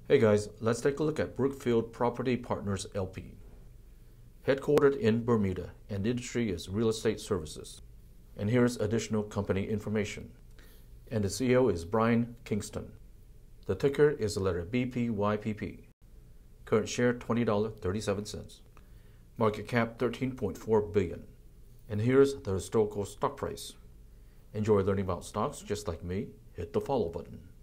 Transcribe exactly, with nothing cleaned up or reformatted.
Hey guys, let's take a look at Brookfield Property Partners L P. Headquartered in Bermuda, and the industry is real estate services. And here's additional company information. And the C E O is Brian Kingston. The ticker is the letter B P Y P P. Current share twenty dollars and thirty-seven cents. Market cap thirteen point four billion dollars. And here's the historical stock price. Enjoy learning about stocks just like me? Hit the follow button.